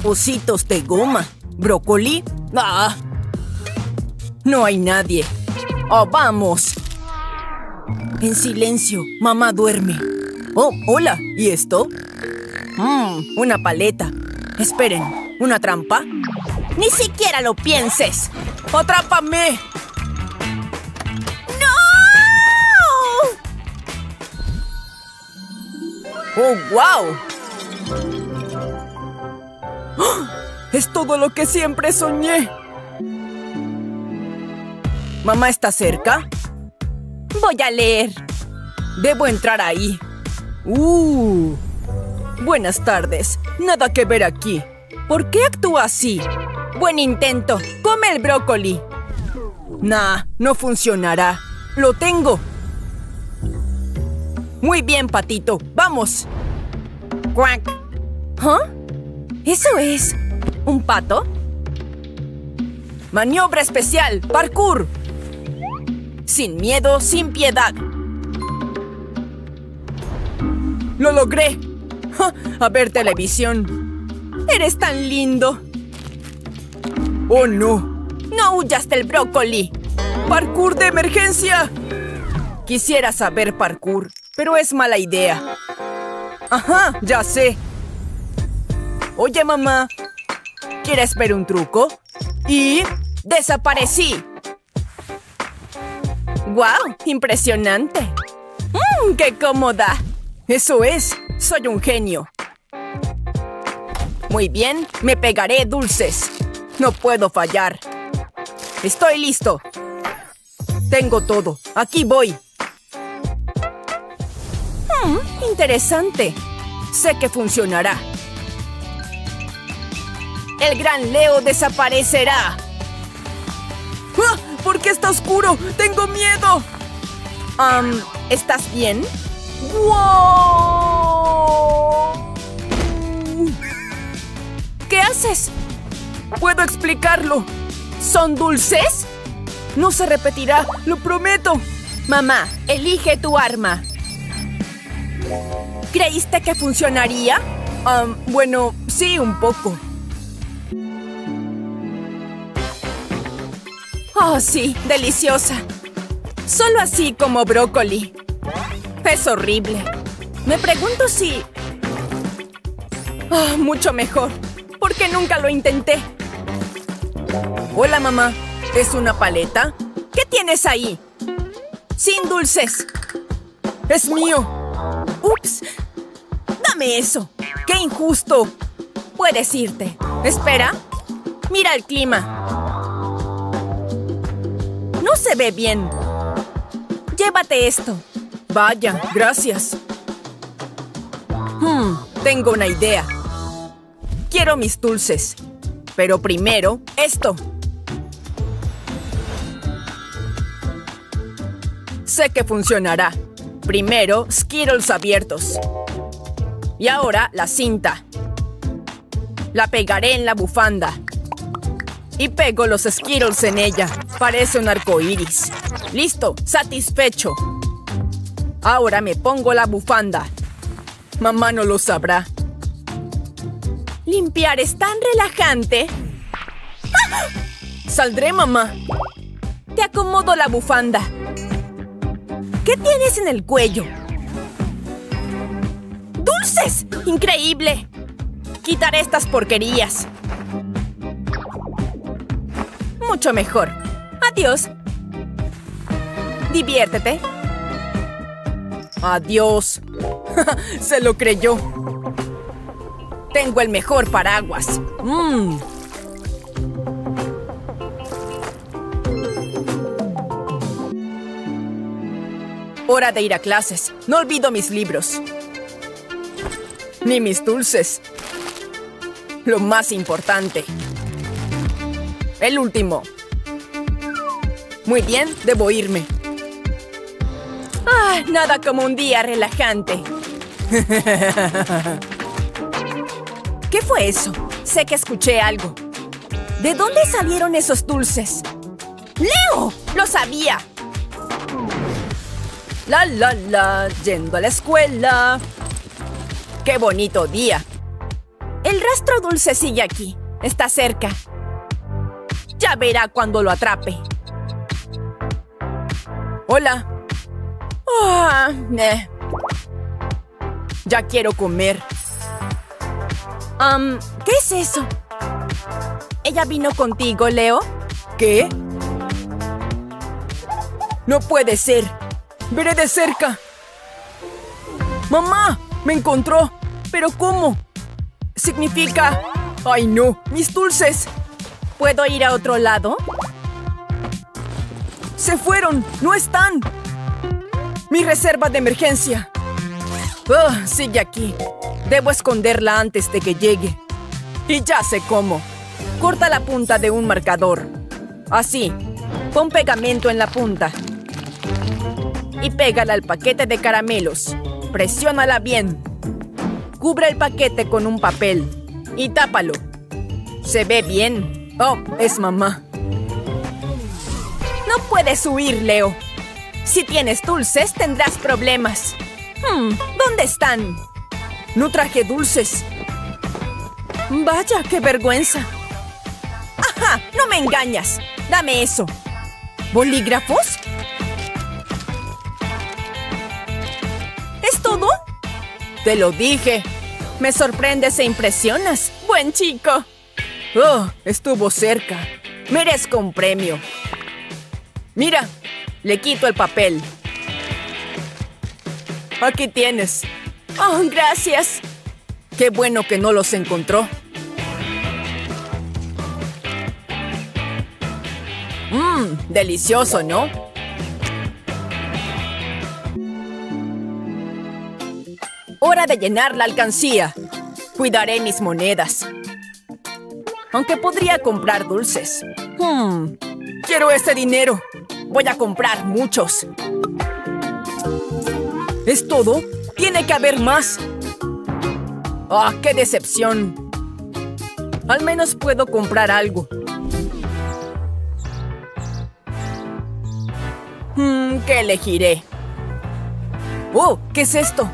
Ositos de goma. ¿Brócoli? ¡Ah! No hay nadie. ¡Oh, vamos! En silencio, mamá duerme. Oh, hola. ¿Y esto? Una paleta. Esperen, ¿una trampa? ¡Ni siquiera lo pienses! ¡Atrápame! ¡No! ¡Oh, wow! ¡Oh! ¡Es todo lo que siempre soñé! ¿Mamá está cerca? Voy a leer. Debo entrar ahí. Buenas tardes. Nada que ver aquí. ¿Por qué actúa así? Buen intento. Come el brócoli. Nah, no funcionará. Lo tengo. Muy bien, patito. ¡Vamos! ¡Cuac! ¿Ah? ¿Eso es un pato? ¡Maniobra especial! ¡Parkour! Sin miedo, sin piedad. ¡Lo logré! ¡Ja! A ver televisión. ¡Eres tan lindo! ¡Oh, no! ¡No huyas del brócoli! ¡Parkour de emergencia! Quisiera saber parkour, pero es mala idea. ¡Ajá! ¡Ya sé! Oye, mamá. ¿Quieres ver un truco? Y... ¡desaparecí! ¡Guau! ¡Impresionante! ¡Qué cómoda! ¡Eso es! ¡Soy un genio! Muy bien, me pegaré dulces. No puedo fallar. Estoy listo. Tengo todo. Aquí voy. Interesante. Sé que funcionará. El gran Leo desaparecerá. ¡Ah! ¿Por qué está oscuro? ¡Tengo miedo! ¿Estás bien? ¡Wow! ¿Qué haces? Puedo explicarlo. ¿Son dulces? No se repetirá, lo prometo. Mamá, elige tu arma. ¿Creíste que funcionaría? Bueno, sí, un poco. Oh, sí, deliciosa. Solo así como brócoli. Es horrible. Me pregunto si... mucho mejor. Porque nunca lo intenté. Hola, mamá. ¿Es una paleta? ¿Qué tienes ahí? Sin dulces. Es mío. Ups. Dame eso. ¡Qué injusto! Puedes irte. Espera. Mira el clima. No se ve bien. Llévate esto. Vaya, gracias. Tengo una idea. Quiero mis dulces. Pero primero, esto. Sé que funcionará. Primero, Skittles abiertos. Y ahora, la cinta. La pegaré en la bufanda. Y pego los Skittles en ella. Parece un arcoíris. Listo, satisfecho. Ahora me pongo la bufanda. Mamá no lo sabrá. Limpiar es tan relajante. ¡Ah! Saldré, mamá. Te acomodo la bufanda. ¿Qué tienes en el cuello? ¡Dulces! ¡Increíble! Quitaré estas porquerías. Mucho mejor. Adiós. Diviértete. Adiós. Se lo creyó. Tengo el mejor paraguas. Hora de ir a clases. No olvido mis libros. Ni mis dulces. Lo más importante. El último. Muy bien, debo irme. Nada como un día relajante. ¿Qué fue eso? Sé que escuché algo. ¿De dónde salieron esos dulces? ¡Leo! ¡Lo sabía! Yendo a la escuela. ¡Qué bonito día! El rastro dulce sigue aquí. Está cerca. Ya verá cuando lo atrape. Hola. Ya quiero comer. ¿Qué es eso? ¿Ella vino contigo, Leo? ¿Qué? No puede ser. Veré de cerca. ¡Mamá! ¡Me encontró! ¿Pero cómo? Significa... ¡Ay, no! ¡Mis dulces! ¿Puedo ir a otro lado? ¡Se fueron! ¡No están! ¡Mi reserva de emergencia! Sigue aquí. Debo esconderla antes de que llegue. Y ya sé cómo. Corta la punta de un marcador. Así. Pon pegamento en la punta. Y pégala al paquete de caramelos. Presiónala bien. Cubre el paquete con un papel. Y tápalo. ¿Se ve bien? Oh, es mamá. No puedes huir, Leo. Si tienes dulces, tendrás problemas. ¿Dónde están? No traje dulces. Vaya, qué vergüenza. ¡Ajá! ¡No me engañas! Dame eso. ¿Bolígrafos? ¿Es todo? Te lo dije. Me sorprendes e impresionas. ¡Buen chico! Oh, estuvo cerca. Merezco un premio. Mira, le quito el papel. Aquí tienes. Oh, gracias. Qué bueno que no los encontró. Delicioso, ¿no? Hora de llenar la alcancía. Cuidaré mis monedas. Aunque podría comprar dulces. Quiero ese dinero. Voy a comprar muchos. ¿Es todo? Tiene que haber más. ¡Qué decepción! Al menos puedo comprar algo. ¿Qué elegiré? ¡Oh! ¿Qué es esto?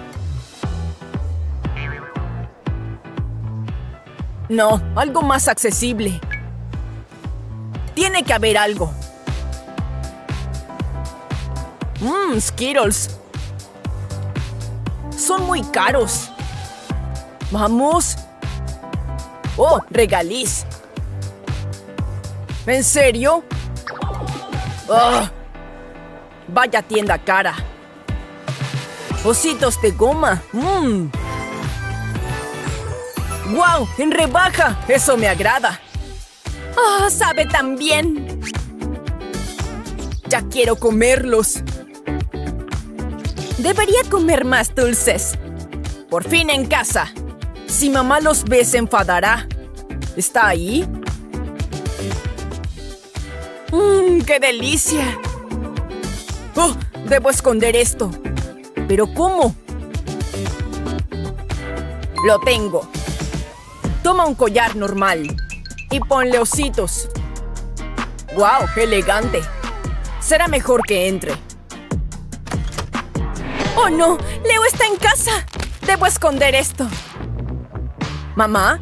No, algo más accesible. Tiene que haber algo. Skittles. Son muy caros. ¡Vamos! ¡Oh, regaliz! ¿En serio? Vaya tienda cara. Ositos de goma. ¡Guau! ¡En rebaja! ¡Eso me agrada! ¡Sabe tan bien! Ya quiero comerlos. Debería comer más dulces. Por fin en casa. Si mamá los ve, se enfadará. ¿Está ahí? ¡Qué delicia! ¡Oh! Debo esconder esto. ¿Pero cómo? Lo tengo. Toma un collar normal y ponle ositos. ¡Guau! ¡Elegante! Será mejor que entre. ¡Oh, no! ¡Leo está en casa! Debo esconder esto. ¿Mamá?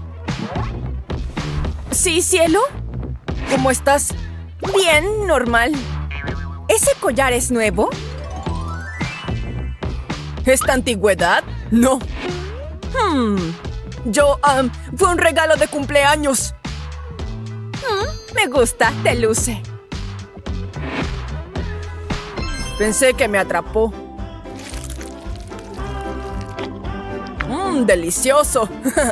¿Sí, cielo? ¿Cómo estás? Bien, normal. ¿Ese collar es nuevo? ¿Esta antigüedad? No. Fue un regalo de cumpleaños. Me gusta, te luce. Pensé que me atrapó. ¡Delicioso!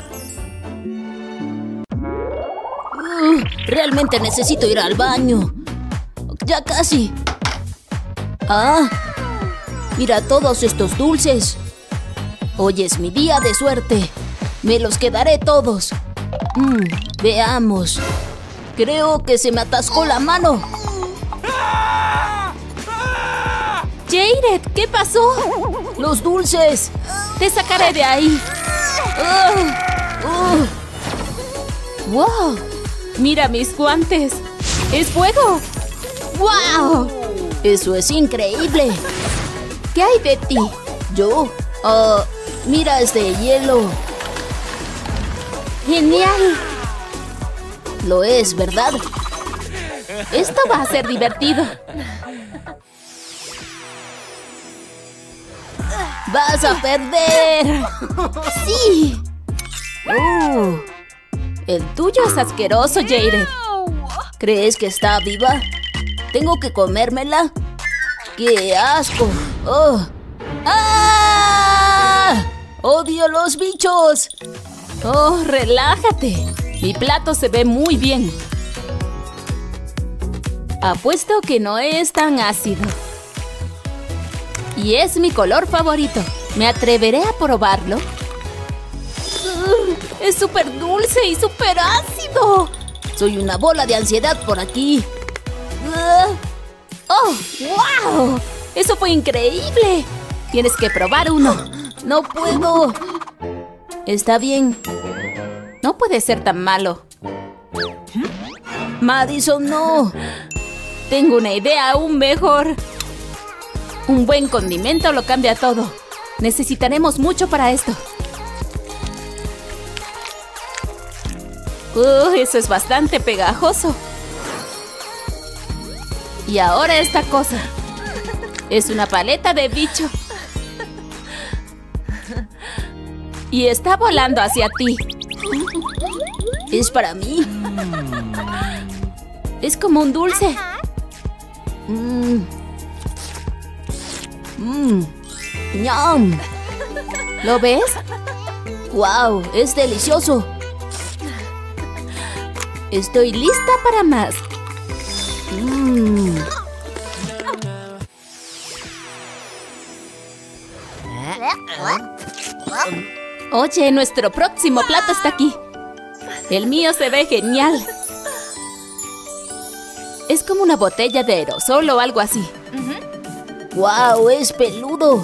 Realmente necesito ir al baño. Ya casi. Mira todos estos dulces. Hoy es mi día de suerte. Me los quedaré todos. Veamos. Creo que se me atascó la mano. Jared, ¿qué pasó? ¡Los dulces! Te sacaré de ahí. ¡Wow! Mira mis guantes. ¡Es fuego! ¡Wow! ¡Eso es increíble! ¿Qué hay de ti? Yo, mira este hielo. ¡Genial! Lo es, ¿verdad? Esto va a ser divertido. ¡Vas a perder! ¡Sí! El tuyo es asqueroso, Jared. ¿Crees que está viva? ¿Tengo que comérmela? ¡Qué asco! ¡Oh! ¡Ah! ¡Odio los bichos! Oh, relájate. Mi plato se ve muy bien. Apuesto que no es tan ácido. Y es mi color favorito. ¿Me atreveré a probarlo? Es súper dulce y súper ácido. Soy una bola de ansiedad por aquí. ¡Oh, wow! ¡Eso fue increíble! Tienes que probar uno. ¡No puedo! Está bien. No puede ser tan malo. Madison, no. Tengo una idea aún mejor. Un buen condimento lo cambia todo. Necesitaremos mucho para esto. Eso es bastante pegajoso. Y ahora esta cosa. Es una paleta de bicho. Y está volando hacia ti. ¿Es para mí? Es como un dulce. ¡Ñam! ¿Lo ves? ¡Wow! ¡Es delicioso! Estoy lista para más. Oye, nuestro próximo plato está aquí. El mío se ve genial. Es como una botella de aerosol o algo así. ¡Wow! ¡Es peludo!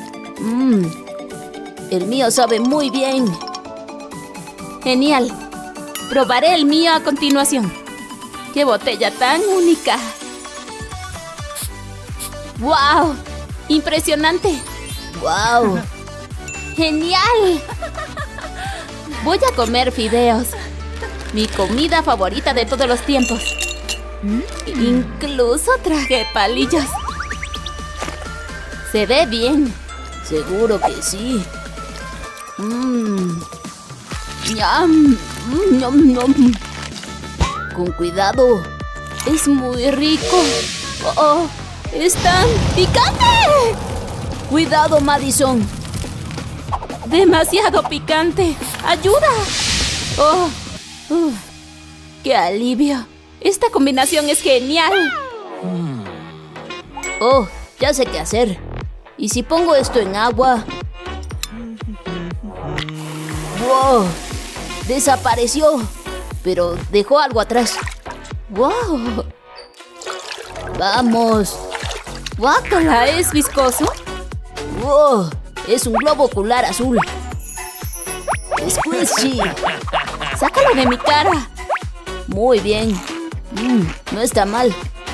El mío sabe muy bien. Genial. Probaré el mío a continuación. ¡Qué botella tan única! ¡Wow! ¡Impresionante! ¡Wow! ¡Genial! Voy a comer fideos. Mi comida favorita de todos los tiempos. Incluso traje palillos. Se ve bien. Seguro que sí. ¡Yum! ¡Yum, yum! Con cuidado. Es muy rico. ¡Oh! ¡Es tan picante! ¡Cuidado, Madison! ¡Demasiado picante! ¡Ayuda! ¡Oh! ¡Qué alivio! ¡Esta combinación es genial! ¡Oh! Ya sé qué hacer. ¿Y si pongo esto en agua? ¡Wow! ¡Desapareció! Pero dejó algo atrás. ¡Wow! ¡Vamos! ¡Guácala! ¿Es viscoso? ¡Wow! Es un globo ocular azul. ¡Squishy! ¡Sácalo de mi cara! Muy bien. No está mal.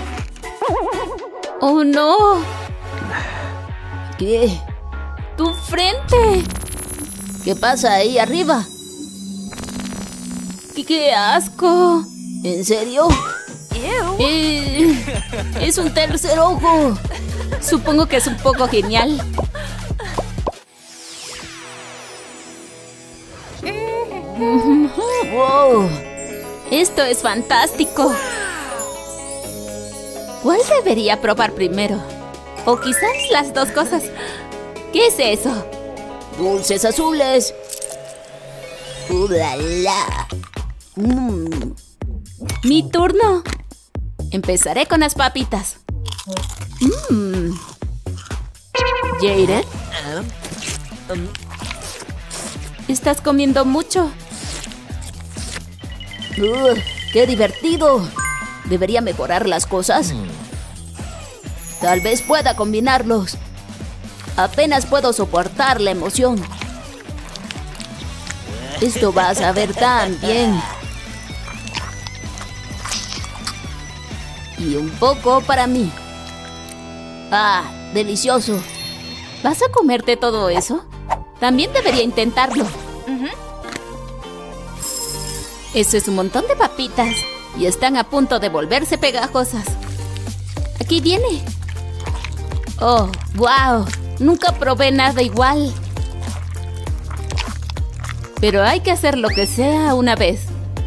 ¡Oh, no! ¿Qué? ¡Tu frente! ¿Qué pasa ahí arriba? ¡Qué asco! ¿En serio? Es un tercer ojo. Supongo que es un poco genial. ¡Wow! Esto es fantástico. ¿Cuál debería probar primero? O quizás las dos cosas. ¿Qué es eso? ¡Dulces azules! ¡La la! Mi turno. Empezaré con las papitas. Jared, estás comiendo mucho. ¡Qué divertido! ¿Debería mejorar las cosas? Tal vez pueda combinarlos. Apenas puedo soportar la emoción. Esto va a saber tan bien. Y un poco para mí. ¡Ah! ¡Delicioso! ¿Vas a comerte todo eso? También debería intentarlo. Eso es un montón de papitas. Y están a punto de volverse pegajosas. Aquí viene. Oh, wow. Nunca probé nada igual. Pero hay que hacer lo que sea una vez.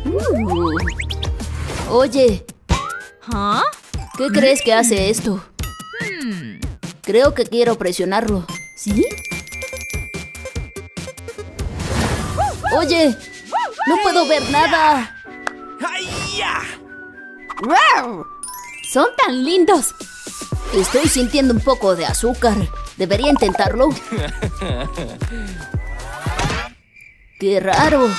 Oye, ¿Ah? ¿qué crees que hace esto? Creo que quiero presionarlo. ¿Sí? Oye, no puedo ver nada. Son tan lindos. Estoy sintiendo un poco de azúcar. ¿Debería intentarlo? ¡Qué raro!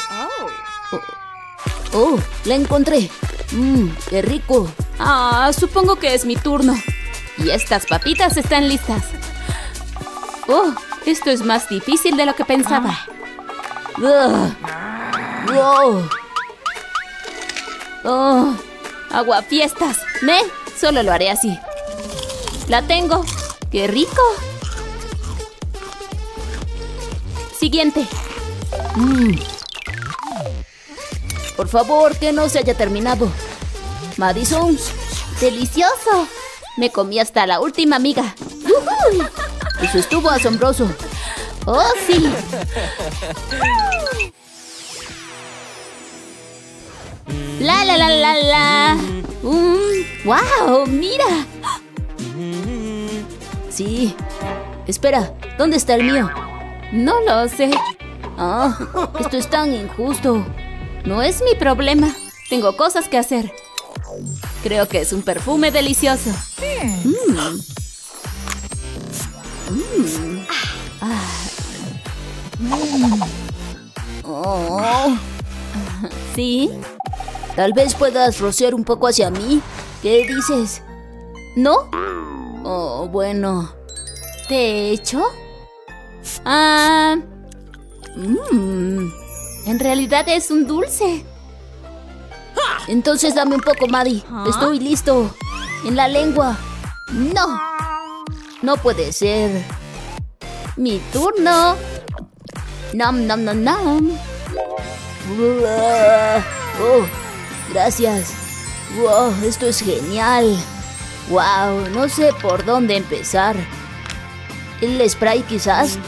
Oh, la encontré. ¡Qué rico! Supongo que es mi turno. Y estas papitas están listas. Oh, esto es más difícil de lo que pensaba. ¡Wow! Oh, aguafiestas. Solo lo haré así. La tengo. ¡Qué rico! Siguiente. Por favor, que no se haya terminado. Madison. ¡Delicioso! Me comí hasta la última miga. Eso estuvo asombroso. ¡Oh, sí! ¡La, la, la, la, la! ¡Wow! ¡Mira! Sí. Espera, ¿dónde está el mío? No lo sé. Esto es tan injusto. No es mi problema. Tengo cosas que hacer. Creo que es un perfume delicioso. ¿Sí? Tal vez puedas rociar un poco hacia mí. ¿Qué dices? ¿No? Oh, bueno. ¿De hecho? En realidad es un dulce. Entonces dame un poco, Maddie. Estoy listo. En la lengua. No. No puede ser. Mi turno. Nom, nom, nom, nom. Oh, gracias. Wow, esto es genial. Wow, no sé por dónde empezar. ¿El spray quizás?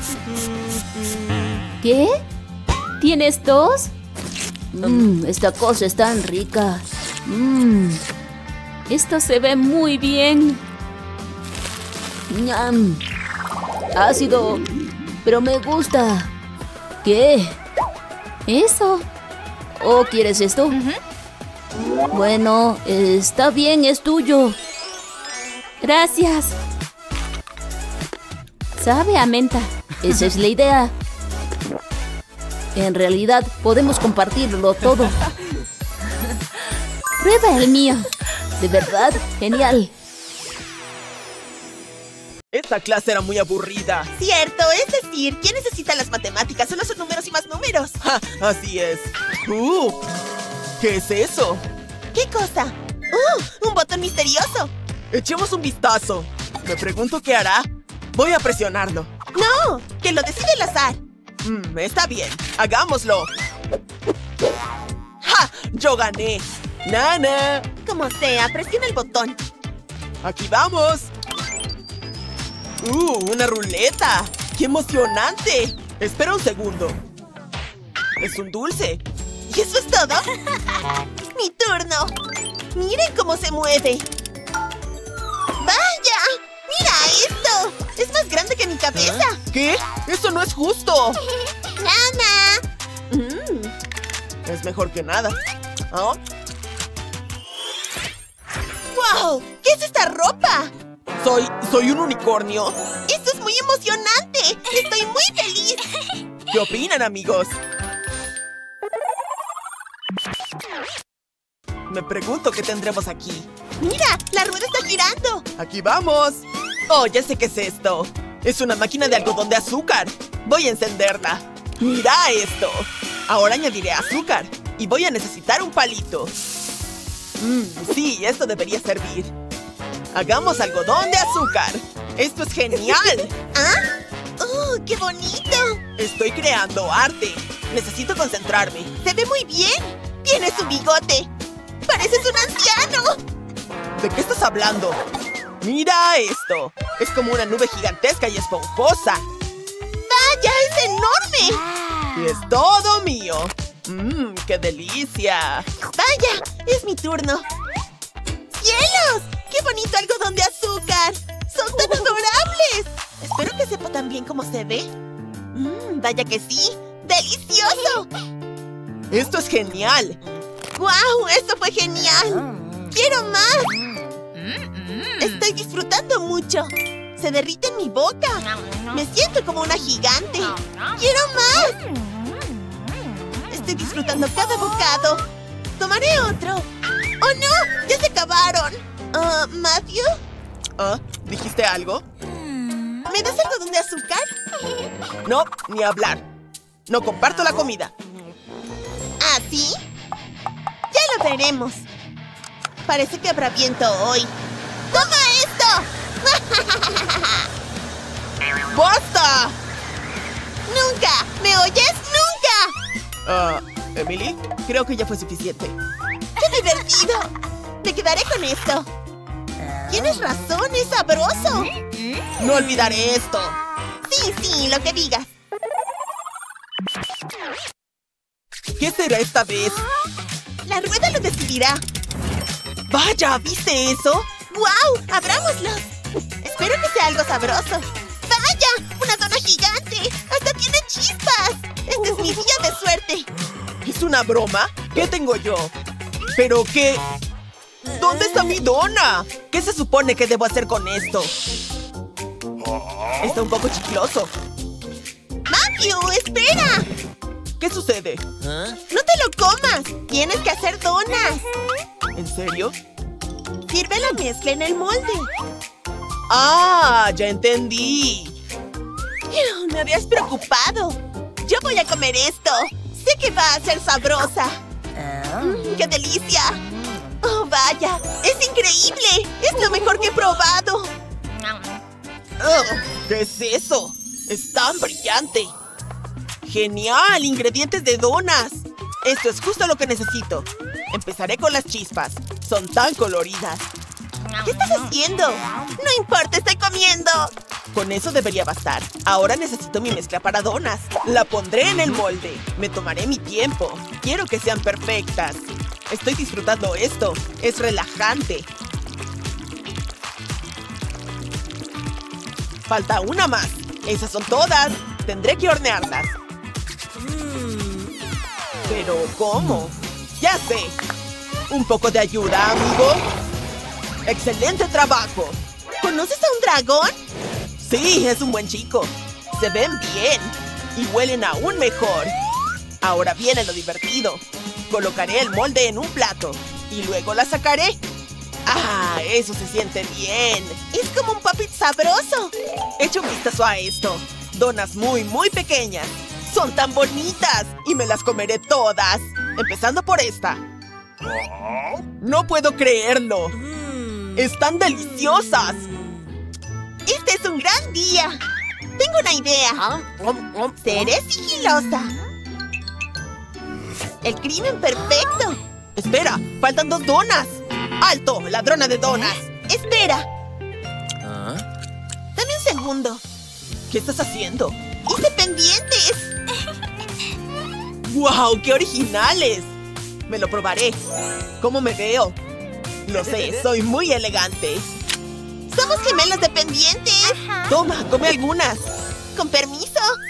¿Qué? ¿Tienes dos? Esta cosa es tan rica. Esto se ve muy bien. ¡Ñam! Ácido, pero me gusta. ¿Qué? Eso. ¿Oh, quieres esto? Bueno, está bien, es tuyo. Gracias. Sabe a menta. Esa es la idea. En realidad, podemos compartirlo todo. Prueba el mío. ¿De verdad? Genial. Esta clase era muy aburrida. Cierto, es decir, ¿quién necesita las matemáticas? Solo son números y más números. ¡Ja! Así es. ¿Qué es eso? ¿Qué cosa? ¡Un botón misterioso! Echemos un vistazo. Me pregunto qué hará. Voy a presionarlo. ¡No! ¡Que lo decide el azar! Está bien. Hagámoslo. ¡Ja! ¡Yo gané! ¡Nana! Como sea, presiona el botón. ¡Aquí vamos! ¡Una ruleta! ¡Qué emocionante! Espera un segundo. Es un dulce. ¿Y eso es todo? ¡Mi turno! ¡Miren cómo se mueve! ¡Vaya! ¡Mira esto! ¡Es más grande que mi cabeza! ¿Qué? ¡Eso no es justo! ¡Nana! Es mejor que nada. ¿Ah? ¡Wow! ¿Qué es esta ropa? ¿Soy un unicornio? ¡Esto es muy emocionante! ¡Estoy muy feliz! ¿Qué opinan, amigos? Me pregunto qué tendremos aquí. ¡Mira! ¡La rueda está girando! ¡Aquí vamos! ¡Oh, ya sé qué es esto! ¡Es una máquina de algodón de azúcar! ¡Voy a encenderla! ¡Mira esto! Ahora añadiré azúcar. Y voy a necesitar un palito. Sí, esto debería servir. ¡Hagamos algodón de azúcar! ¡Esto es genial! ¿Ah? ¡Oh, qué bonito! Estoy creando arte. Necesito concentrarme. ¡Se ve muy bien! Tienes un bigote. ¡Pareces un anciano! ¿De qué estás hablando? ¡Mira esto! Es como una nube gigantesca y esponjosa. ¡Vaya, es enorme! Y es todo mío. ¡Qué delicia! ¡Vaya, es mi turno! ¡Cielos! ¡Qué bonito algodón de azúcar! ¡Son tan adorables! Espero que sepa tan bien como se ve. ¡Vaya que sí! ¡Delicioso! ¡Esto es genial! ¡Guau! ¡Esto fue genial! ¡Quiero más! Estoy disfrutando mucho. Se derrite en mi boca. Me siento como una gigante. ¡Quiero más! Estoy disfrutando cada bocado. Tomaré otro. ¡Oh, no! ¡Ya se acabaron! ¿Matthew? ¿Dijiste algo? ¿Me das algodón de azúcar? No, ni hablar. No comparto la comida. ¿Ah, sí? Ya lo veremos. Parece que habrá viento hoy. ¡Toma esto! ¡Basta! ¡Nunca! ¿Me oyes? ¡Nunca! Emily, creo que ya fue suficiente. ¡Qué divertido! Me quedaré con esto. Tienes razón, es sabroso. ¡No olvidaré esto! Sí, lo que digas. ¿Qué será esta vez? La rueda lo decidirá. ¡Vaya! ¿Viste eso? ¡Guau! ¡Abrámoslos! Espero que sea algo sabroso. ¡Vaya! ¡Una dona gigante! ¡Hasta tiene chispas! ¡Este es mi día de suerte! ¿Es una broma? ¿Qué tengo yo? ¿Pero qué? ¿Dónde está mi dona? ¿Qué se supone que debo hacer con esto? Está un poco chicloso. ¡Matthew, espera! ¿Qué sucede? ¡No te lo comas! ¡Tienes que hacer donas! ¿En serio? Sirve la mezcla en el molde. ¡Ah! ¡Ya entendí! Me habías preocupado. Yo voy a comer esto. Sé que va a ser sabrosa. ¡Qué delicia! ¡Oh, vaya! ¡Es increíble! ¡Es lo mejor que he probado! ¿Qué es eso? ¡Es tan brillante! ¡Genial! ¡Ingredientes de donas! Esto es justo lo que necesito. Empezaré con las chispas. Son tan coloridas. ¿Qué estás haciendo? No importa, estoy comiendo. Con eso debería bastar. Ahora necesito mi mezcla para donas. La pondré en el molde. Me tomaré mi tiempo. Quiero que sean perfectas. Estoy disfrutando esto. Es relajante. Falta una más. Esas son todas. Tendré que hornearlas. ¿Pero cómo? ¡Ya sé! ¿Un poco de ayuda, amigo? ¡Excelente trabajo! ¿Conoces a un dragón? Sí, es un buen chico. Se ven bien y huelen aún mejor. Ahora viene lo divertido. Colocaré el molde en un plato y luego la sacaré. ¡Ah! Eso se siente bien. Es como un puppet sabroso. Echa un vistazo a esto. Donas muy, muy pequeñas. Son tan bonitas y me las comeré todas. Empezando por esta. ¡No puedo creerlo! ¡Están deliciosas! ¡Este es un gran día! Tengo una idea. Seré sigilosa. El crimen perfecto. ¡Espera! ¡Faltan 2 donas! ¡Alto, ladrona de donas! ¡Espera! Dame un segundo. ¿Qué estás haciendo? ¡Hice pendientes! ¡Guau! ¡Qué originales! Me lo probaré. ¿Cómo me veo? Lo sé, soy muy elegante. ¡Somos gemelos dependientes! Toma, come algunas. ¡Con permiso!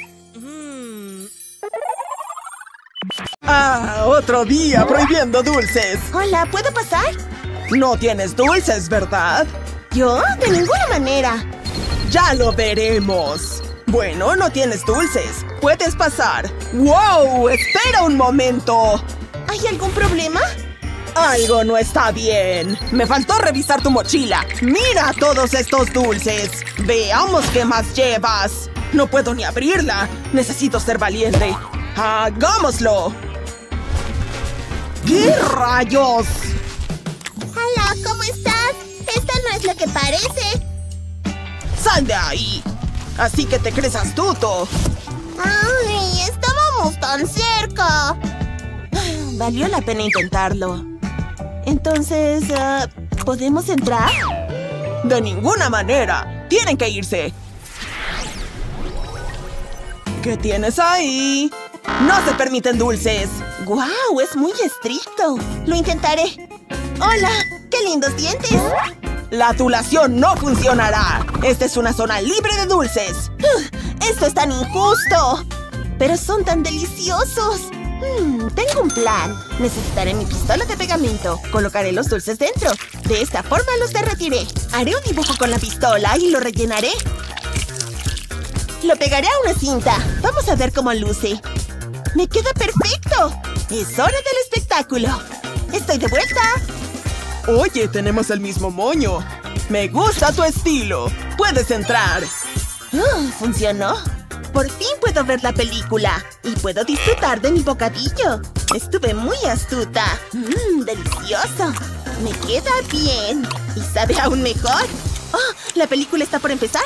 ¡Ah! ¡Otro día prohibiendo dulces! Hola, ¿puedo pasar? No tienes dulces, ¿verdad? ¿Yo? De ninguna manera. ¡Ya lo veremos! Bueno, no tienes dulces. Puedes pasar. ¡Wow! ¡Espera un momento! ¿Hay algún problema? Algo no está bien. Me faltó revisar tu mochila. ¡Mira todos estos dulces! Veamos qué más llevas. No puedo ni abrirla. Necesito ser valiente. ¡Hagámoslo! ¿Qué rayos? Hola, ¿cómo estás? Esta no es lo que parece. ¡Sal de ahí! Así que te crees astuto. ¡Ay! ¡Estábamos tan cerca! valió la pena intentarlo. Entonces, ¿podemos entrar? ¡De ninguna manera! ¡Tienen que irse! ¿Qué tienes ahí? ¡No se permiten dulces! ¡Guau! Es muy estricto. Lo intentaré. ¡Hola! ¡Qué lindos dientes! ¡La adulación no funcionará! ¡Esta es una zona libre de dulces! ¡Esto es tan injusto! ¡Pero son tan deliciosos! Tengo un plan. Necesitaré mi pistola de pegamento. Colocaré los dulces dentro. De esta forma los derretiré. Haré un dibujo con la pistola y lo rellenaré. Lo pegaré a una cinta. Vamos a ver cómo luce. ¡Me queda perfecto! ¡Es hora del espectáculo! ¡Estoy de vuelta! Oye, tenemos el mismo moño. Me gusta tu estilo. Puedes entrar. ¿Funcionó? Por fin puedo ver la película. Y puedo disfrutar de mi bocadillo. Estuve muy astuta. ¡Delicioso! Me queda bien. ¿Y sabe aún mejor? ¡Oh! ¿La película está por empezar?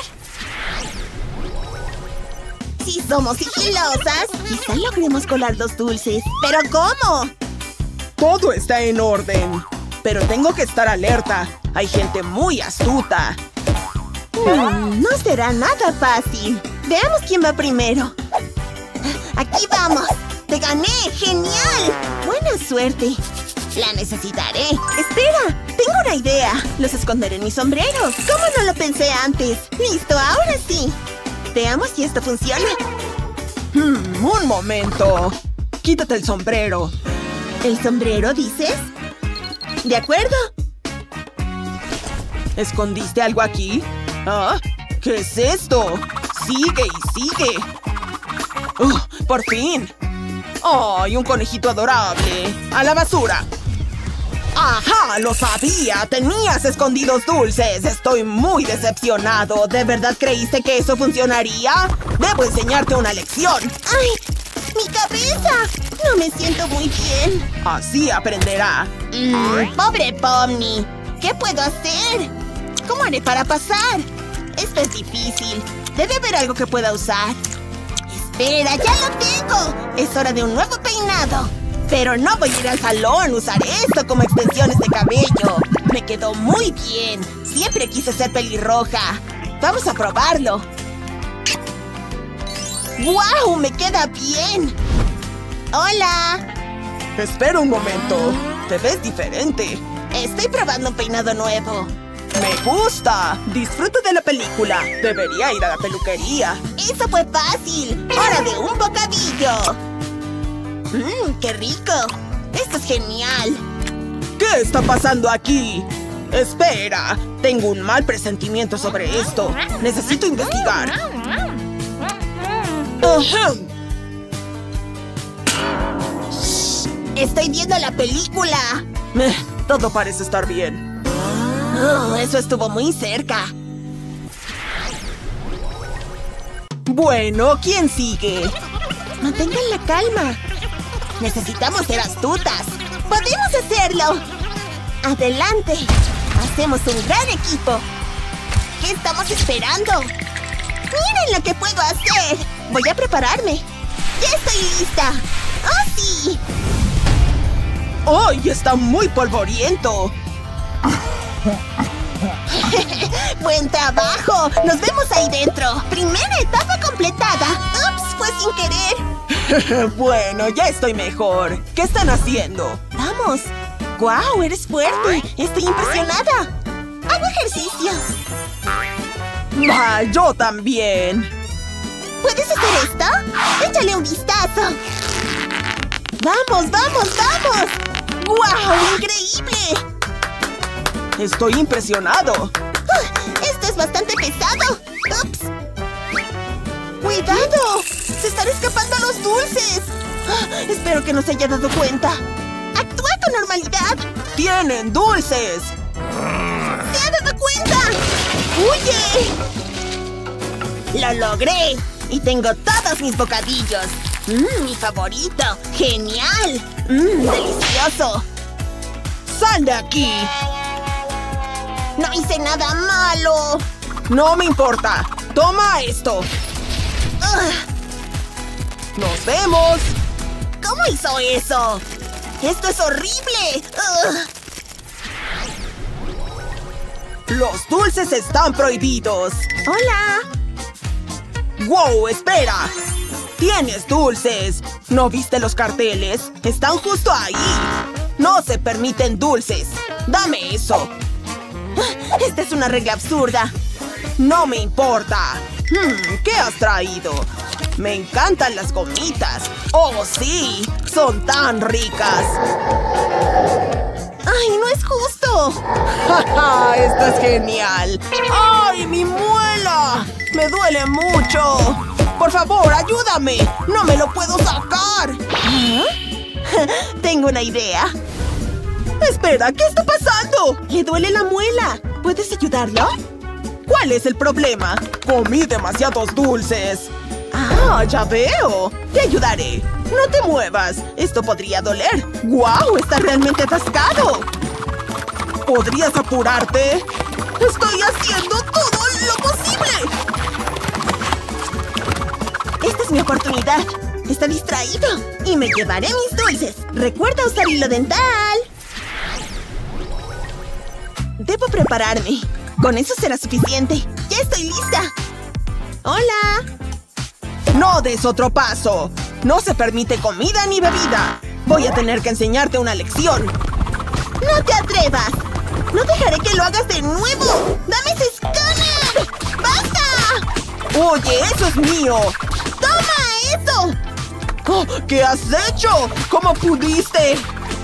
Si somos sigilosas, quizá logremos colar los dulces. ¿Pero cómo? Todo está en orden. Pero tengo que estar alerta. Hay gente muy astuta. No será nada fácil. Veamos quién va primero. ¡Aquí vamos! ¡Te gané! ¡Genial! ¡Buena suerte! La necesitaré. ¡Espera! ¡Tengo una idea! Los esconderé en mis sombreros. ¿Cómo no lo pensé antes? ¡Listo! ¡Ahora sí! Veamos si esto funciona. Un momento. Quítate el sombrero. ¿El sombrero, dices? De acuerdo. ¿Escondiste algo aquí? ¿Ah? ¿Qué es esto? ¡Sigue y sigue! ¡Por fin! ¡Ay, un conejito adorable! ¡A la basura! ¡Ajá! ¡Lo sabía! ¡Tenías escondidos dulces! ¡Estoy muy decepcionado! ¿De verdad creíste que eso funcionaría? ¡Debo enseñarte una lección! ¡Ay! ¡Mi cabeza! No me siento muy bien. Así aprenderá. ¡Pobre Pomni! ¿Qué puedo hacer? ¿Cómo haré para pasar? Esto es difícil. Debe haber algo que pueda usar. ¡Espera! ¡Ya lo tengo! Es hora de un nuevo peinado. Pero no voy a ir al salón. Usaré esto como extensiones de cabello. Me quedó muy bien. Siempre quise ser pelirroja. Vamos a probarlo. ¡Guau! ¡Me queda bien! ¡Hola! Espera un momento. Te ves diferente. Estoy probando un peinado nuevo. ¡Me gusta! ¡Disfruto de la película! Debería ir a la peluquería. ¡Eso fue fácil! ¡Hora de un bocadillo! ¡Qué rico! ¡Esto es genial! ¿Qué está pasando aquí? ¡Espera! Tengo un mal presentimiento sobre esto. Necesito investigar. ¡Estoy viendo la película! Todo parece estar bien. Eso estuvo muy cerca. Bueno, ¿quién sigue? Mantengan la calma. Necesitamos ser astutas. ¡Podemos hacerlo! ¡Adelante! ¡Hacemos un gran equipo! ¿Qué estamos esperando? ¡Miren lo que puedo hacer! Voy a prepararme. ¡Ya estoy lista! ¡Oh, sí! ¡Ay, está muy polvoriento! ¡Buen trabajo! ¡Nos vemos ahí dentro! ¡Primera etapa completada! ¡Ups! ¡Fue sin querer! Bueno, ya estoy mejor. ¿Qué están haciendo? ¡Vamos! ¡Guau! ¡Eres fuerte! ¡Estoy impresionada! ¡Hago ejercicio! ¡Ah, yo también! ¿Puedes hacer esto? ¡Échale un vistazo! ¡Vamos, vamos, vamos! ¡Guau! ¡Increíble! Estoy impresionado. ¡Esto es bastante pesado! ¡Ups! ¡Cuidado! ¡Se están escapando los dulces! Espero que no se haya dado cuenta. ¡Actúa con normalidad! ¡Tienen dulces! ¡Se ha dado cuenta! ¡Huye! ¡Lo logré! Y tengo todos mis bocadillos. ¡Mi favorito! ¡Genial! ¡Delicioso! ¡Sal de aquí! ¡No hice nada malo! ¡No me importa! ¡Toma esto! ¡Nos vemos! ¿Cómo hizo eso? ¡Esto es horrible! ¡Ugh! ¡Los dulces están prohibidos! ¡Hola! ¡Wow! ¡Espera! ¡Tienes dulces! ¿No viste los carteles? ¡Están justo ahí! ¡No se permiten dulces! ¡Dame eso! Esta es una regla absurda. ¡No me importa! ¿Qué has traído? ¡Me encantan las gomitas! ¡Oh, sí! ¡Son tan ricas! ¡Ay, no es justo! ¡Ja, ja! ¡Esto es genial! ¡Ay, mi muela! ¡Me duele mucho! ¡Por favor, ayúdame! ¡No me lo puedo sacar! ¿Ah? Tengo una idea. ¡Espera! ¿Qué está pasando? Le duele la muela. ¿Puedes ayudarlo? ¿Cuál es el problema? Comí demasiados dulces. ¡Ah, ya veo! Te ayudaré. No te muevas. Esto podría doler. ¡Guau! ¡Está realmente atascado! ¿Podrías apurarte? ¡Estoy haciendo todo lo posible! Esta es mi oportunidad. Está distraído. Y me llevaré mis dulces. Recuerda usar hilo dental. Debo prepararme. Con eso será suficiente. ¡Ya estoy lista! ¡Hola! ¡No des otro paso! ¡No se permite comida ni bebida! Voy a tener que enseñarte una lección. ¡No te atrevas! ¡No dejaré que lo hagas de nuevo! ¡Dame ese escáner! ¡Basta! ¡Oye, eso es mío! ¡Toma eso! Oh, ¿qué has hecho? ¿Cómo pudiste?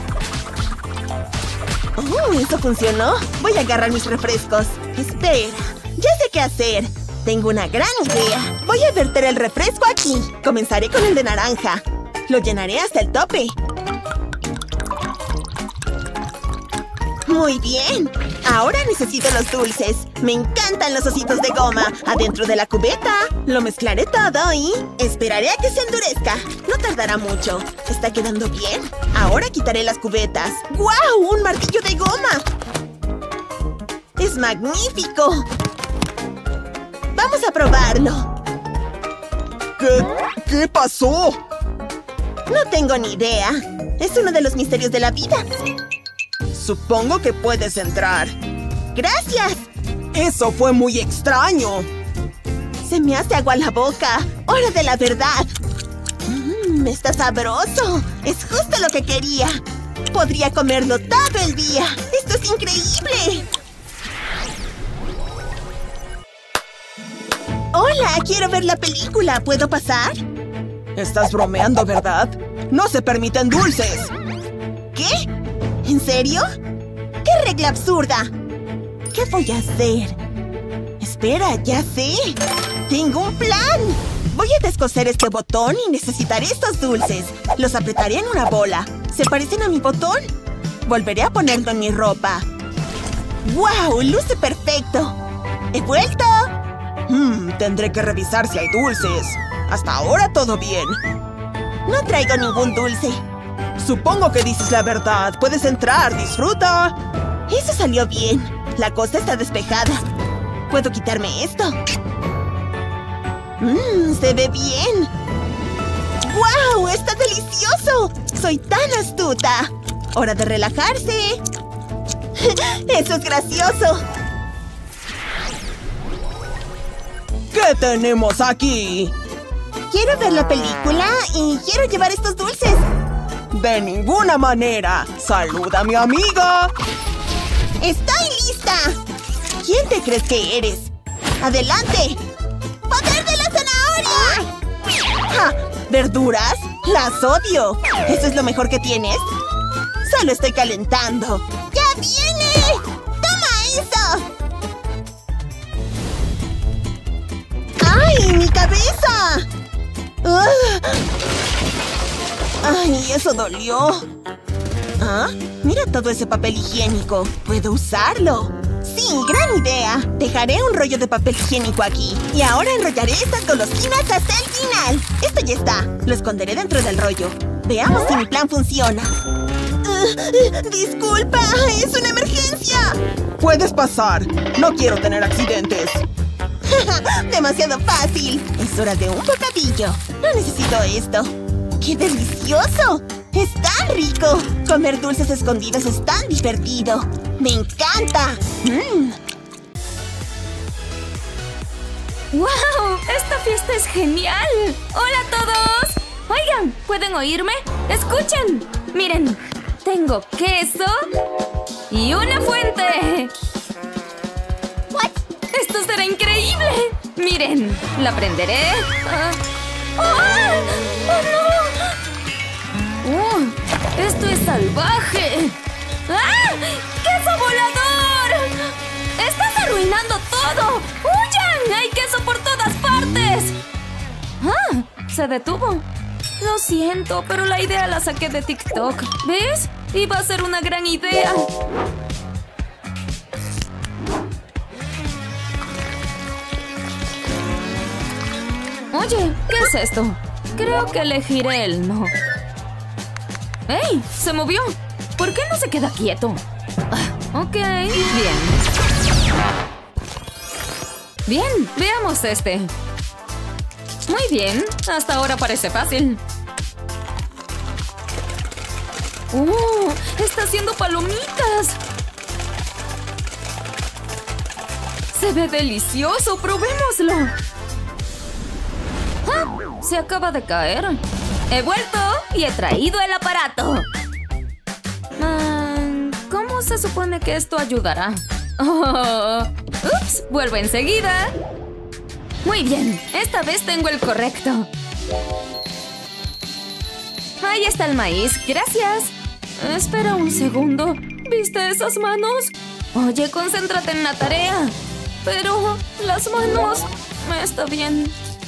Oh, ¿eso funcionó? Voy a agarrar mis refrescos. Espera, ya sé qué hacer. Tengo una gran idea. Voy a verter el refresco aquí. Comenzaré con el de naranja. Lo llenaré hasta el tope. Muy bien. Ahora necesito los dulces. Me encantan los ositos de goma. Adentro de la cubeta. Lo mezclaré todo y esperaré a que se endurezca. No tardará mucho. ¿Está quedando bien? Ahora quitaré las cubetas. ¡Guau! ¡Un martillo de goma! ¡Es magnífico! ¡Vamos a probarlo! ¿Qué pasó? No tengo ni idea. Es uno de los misterios de la vida. Supongo que puedes entrar. ¡Gracias! Eso fue muy extraño. Se me hace agua la boca. ¡Hora de la verdad! ¡Está sabroso! ¡Es justo lo que quería! ¡Podría comerlo todo el día! ¡Esto es increíble! ¡Hola! Quiero ver la película. ¿Puedo pasar? Estás bromeando, ¿verdad? ¡No se permiten dulces! ¿Qué? ¿En serio? ¡Qué regla absurda! ¿Qué voy a hacer? Espera, ya sé. ¡Tengo un plan! Voy a descoser este botón y necesitaré estos dulces. Los apretaré en una bola. ¿Se parecen a mi botón? Volveré a ponerlo en mi ropa. ¡Guau! ¡Luce perfecto! ¡He vuelto! Tendré que revisar si hay dulces. Hasta ahora todo bien. No traigo ningún dulce. Supongo que dices la verdad. Puedes entrar. ¡Disfruta! Eso salió bien. La costa está despejada. ¿Puedo quitarme esto? ¡Se ve bien! ¡Guau! ¡Está delicioso! ¡Soy tan astuta! ¡Hora de relajarse! ¡Eso es gracioso! ¿Qué tenemos aquí? Quiero ver la película y quiero llevar estos dulces. ¡De ninguna manera! ¡Saluda a mi amiga! ¡Estoy lista! ¿Quién te crees que eres? ¡Adelante! ¡Poder de la zanahoria! ¡Ja! ¿Verduras? ¡Las odio! ¿Eso es lo mejor que tienes? Solo estoy calentando. ¡Ya viene! ¡Toma eso! ¡Ay, mi cabeza! ¡Ay, eso dolió! ¿Ah? Mira todo ese papel higiénico. ¿Puedo usarlo? ¡Sí, gran idea! Dejaré un rollo de papel higiénico aquí. Y ahora enrollaré estas golosinas hasta el final. Esto ya está. Lo esconderé dentro del rollo. Veamos si mi plan funciona. ¡Disculpa! ¡Es una emergencia! Puedes pasar. No quiero tener accidentes. ¡Demasiado fácil! Es hora de un bocadillo. No necesito esto. ¡Qué delicioso! ¡Es tan rico! Comer dulces escondidas es tan divertido. ¡Me encanta! ¡Wow! ¡Esta fiesta es genial! ¡Hola a todos! Oigan, ¿pueden oírme? ¡Escuchen! Miren, tengo queso y una fuente. ¡Esto será increíble! Miren, la prenderé. ¡Esto es salvaje! ¡Queso volador! ¡Estás arruinando todo! ¡Huyan! ¡Hay queso por todas partes! Se detuvo. Lo siento, pero la idea la saqué de TikTok. ¿Ves? Iba a ser una gran idea. Oye, ¿qué es esto? Creo que elegiré el no. ¡Ey! ¡Se movió! ¿Por qué no se queda quieto? Ok, bien. Bien, veamos este. Muy bien, hasta ahora parece fácil. ¡Está haciendo palomitas! ¡Se ve delicioso! ¡Probémoslo! Se acaba de caer. He vuelto y he traído el aparato. ¿Cómo se supone que esto ayudará? ¡Ups! Vuelvo enseguida. Muy bien, esta vez tengo el correcto. Ahí está el maíz, gracias. Espera un segundo. ¿Viste esas manos? Oye, concéntrate en la tarea. Pero las manos... Está bien.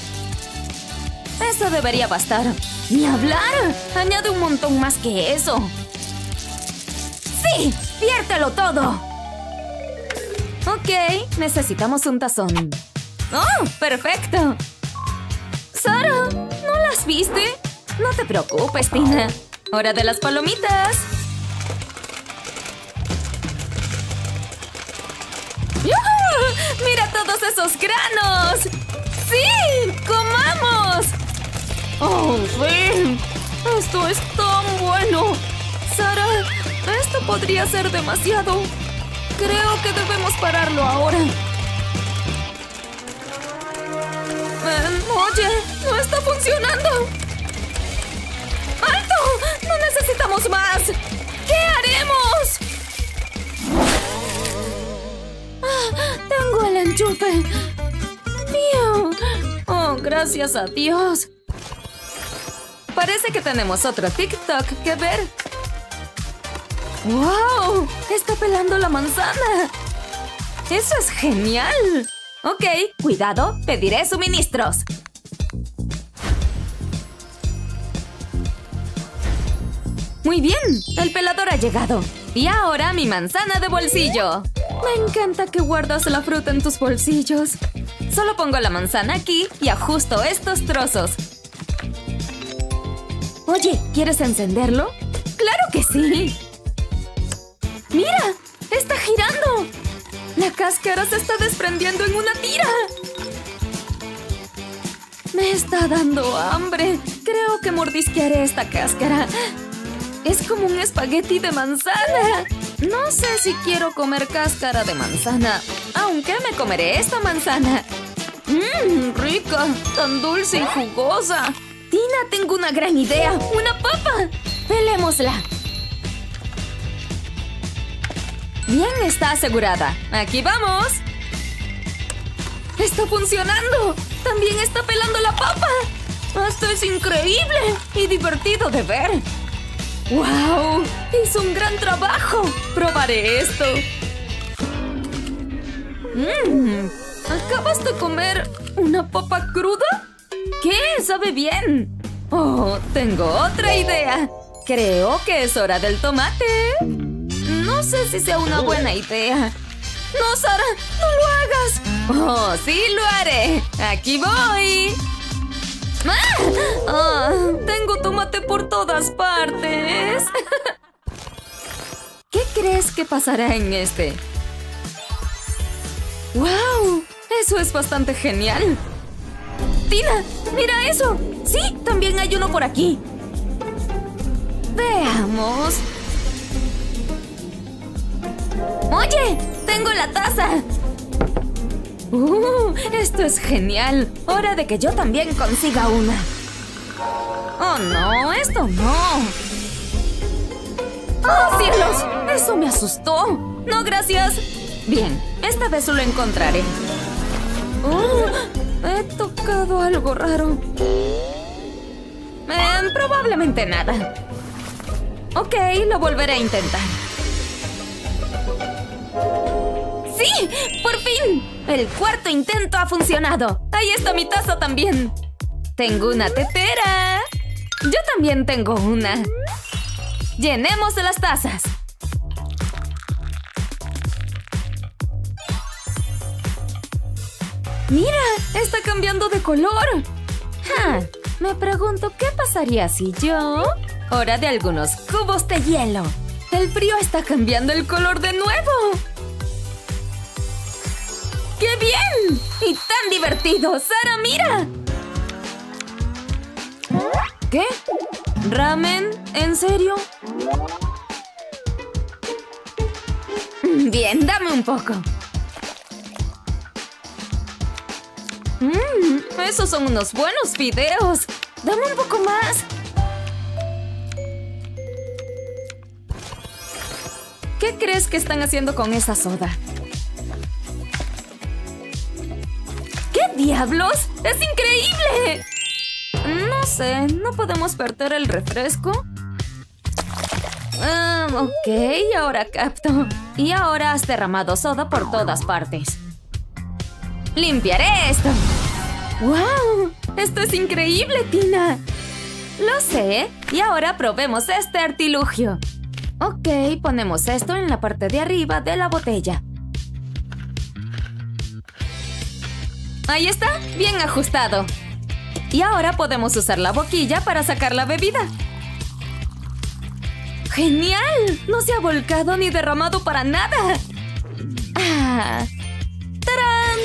Eso debería bastar. ¡Ni hablar! Añade un montón más que eso. ¡Sí! ¡Viértelo todo! Ok, necesitamos un tazón. ¡Oh! ¡Perfecto! ¡Sara! ¿No las viste? No te preocupes, Tina. ¡Hora de las palomitas! ¡Yuhu! ¡Mira todos esos granos! ¡Sí! ¡Comamos! ¡Oh, sí! ¡Esto es tan bueno! Sara, esto podría ser demasiado. Creo que debemos pararlo ahora. Oye, no está funcionando. ¡Alto! ¡No necesitamos más! ¿Qué haremos? Tengo el enchufe. ¡Mío! Oh, gracias a Dios. Parece que tenemos otro TikTok que ver. ¡Wow! ¡Está pelando la manzana! ¡Eso es genial! Ok, cuidado, pediré suministros. Muy bien, el pelador ha llegado. Y ahora mi manzana de bolsillo. Me encanta que guardas la fruta en tus bolsillos. Solo pongo la manzana aquí y ajusto estos trozos. Oye, ¿quieres encenderlo? ¡Claro que sí! ¡Mira! ¡Está girando! La cáscara se está desprendiendo en una tira. Me está dando hambre. Creo que mordisquearé esta cáscara. Es como un espagueti de manzana. No sé si quiero comer cáscara de manzana, aunque me comeré esta manzana. ¡Rica! ¡Tan dulce y jugosa! Tina, tengo una gran idea. ¡Una papa! ¡Pelémosla! Bien, está asegurada. ¡Aquí vamos! ¡Está funcionando! ¡También está pelando la papa! ¡Esto es increíble! Y divertido de ver. ¡Wow! ¡Hizo un gran trabajo! ¡Probaré esto! ¿Acabas de comer una papa cruda? ¿Qué? ¡Sabe bien! ¡Oh! Tengo otra idea. Creo que es hora del tomate. No sé si sea una buena idea. ¡No, Sara! ¡No lo hagas! ¡Oh, sí lo haré! ¡Aquí voy! Tengo tomate por todas partes. ¿Qué crees que pasará en este? ¡Wow! Eso es bastante genial. ¡Tina! ¡Mira eso! ¡Sí! También hay uno por aquí. Veamos. ¡Oye! ¡Tengo la taza! Esto es genial. Hora de que yo también consiga una. ¡Oh, no! ¡Esto no! ¡Oh, cielos! ¡Eso me asustó! ¡No, gracias! Bien, esta vez lo encontraré. He tocado algo raro. Probablemente nada. Ok, lo volveré a intentar. ¡Sí! ¡Por fin! El cuarto intento ha funcionado. Ahí está mi taza también. Tengo una tetera. Yo también tengo una. Llenemos de las tazas. ¡Mira! ¡Está cambiando de color! Me pregunto qué pasaría si yo... Hora de algunos cubos de hielo. El frío está cambiando el color de nuevo. ¡Qué bien! ¡Y tan divertido! ¡Sara, mira! ¿Qué? ¿Ramen? ¿En serio? Bien, dame un poco. Esos son unos buenos fideos. Dame un poco más. ¿Qué crees que están haciendo con esa soda? ¿Qué diablos? ¡Es increíble! No sé, ¿no podemos perder el refresco? Ok, ahora capto. Y ahora has derramado soda por todas partes. ¡Limpiaré esto! ¡Wow! ¡Esto es increíble, Tina! Lo sé. Y ahora probemos este artilugio. Ok, ponemos esto en la parte de arriba de la botella. Ahí está, bien ajustado. Y ahora podemos usar la boquilla para sacar la bebida. ¡Genial! No se ha volcado ni derramado para nada. ¡Tarán!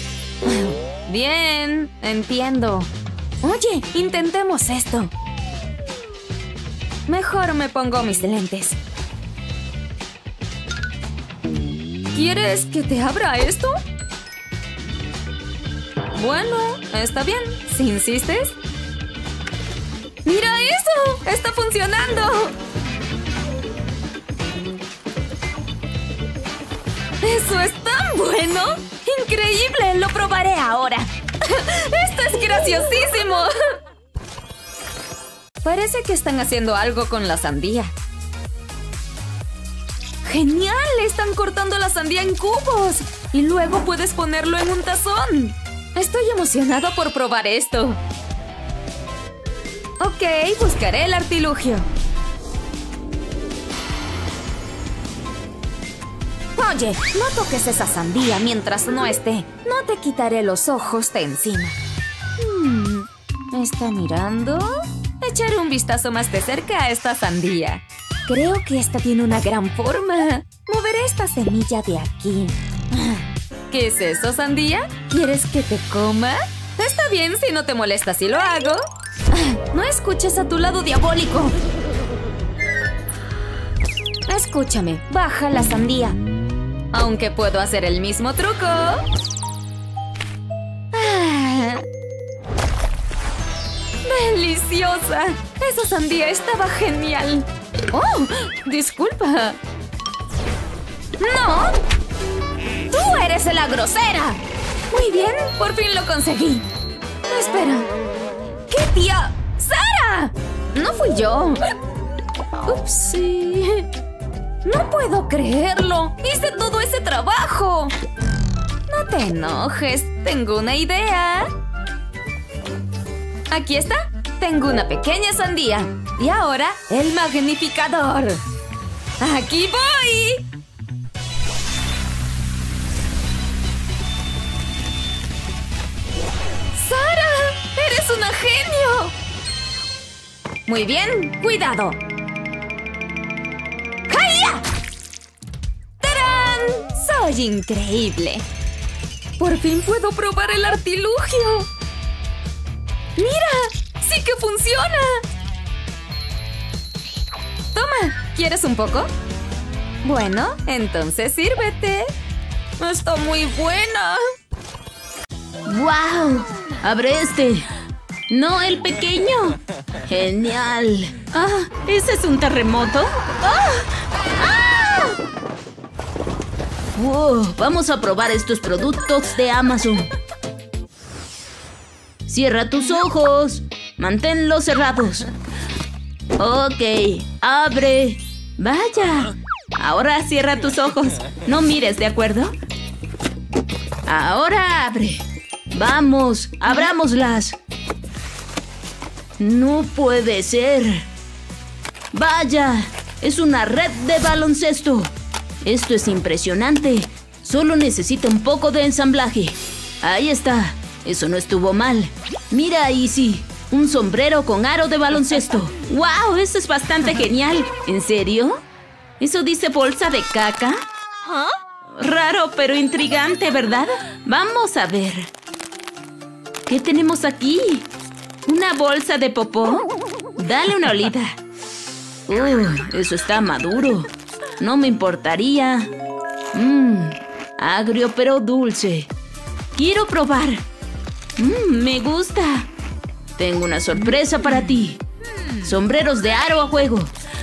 Bien, entiendo. Oye, intentemos esto. Mejor me pongo mis lentes. ¿Quieres que te abra esto? Bueno, está bien. ¿Si insistes? ¡Mira eso! ¡Está funcionando! ¡Eso es tan bueno! ¡Increíble! ¡Lo probaré ahora! ¡Esto es graciosísimo! Parece que están haciendo algo con la sandía. ¡Genial! Están cortando la sandía en cubos. Y luego puedes ponerlo en un tazón. Estoy emocionado por probar esto. Ok, buscaré el artilugio. Oye, no toques esa sandía mientras no esté. No te quitaré los ojos de encima. ¿Me está mirando? Echaré un vistazo más de cerca a esta sandía. Creo que esta tiene una gran forma. Moveré esta semilla de aquí. ¿Qué es eso, sandía? ¿Quieres que te coma? Está bien si no te molesta si lo hago. No escuches a tu lado diabólico. Escúchame, baja la sandía. Aunque puedo hacer el mismo truco. ¡Deliciosa! Esa sandía estaba genial. ¡Oh! Disculpa. ¡No! ¡Tú eres la grosera! Muy bien, por fin lo conseguí. Espera. ¿Qué tía? ¡Sara! No fui yo. Upsi. No puedo creerlo. Hice todo ese trabajo. No te enojes. Tengo una idea. Aquí está. Tengo una pequeña sandía. Y ahora, el magnificador. ¡Aquí voy! ¡Sara! ¡Eres una genio! Muy bien, cuidado. ¡Jaya! ¡Tarán! ¡Soy increíble! Por fin puedo probar el artilugio. ¡Mira! ¡Sí que funciona! ¿Quieres un poco? Bueno, entonces sírvete. Está muy buena. ¡Wow! ¡Abre este! ¡No, el pequeño! ¡Genial! Ah, ¿ese es un terremoto? ¡Wow! Vamos a probar estos productos de Amazon. Cierra tus ojos. Manténlos cerrados. Ok, abre. Vaya. Ahora cierra tus ojos. No mires, ¿de acuerdo? Ahora abre. Vamos, abrámoslas. No puede ser. Vaya, es una red de baloncesto. Esto es impresionante. Solo necesita un poco de ensamblaje. Ahí está. Eso no estuvo mal. Mira, Izzy. Un sombrero con aro de baloncesto. ¡Wow! Eso es bastante genial. ¿En serio? ¿Eso dice bolsa de caca? Raro, pero intrigante, ¿verdad? Vamos a ver. ¿Qué tenemos aquí? ¿Una bolsa de popó? Dale una olida. Eso está maduro. No me importaría. Agrio pero dulce. Quiero probar. Me gusta. Tengo una sorpresa para ti. Sombreros de aro a juego.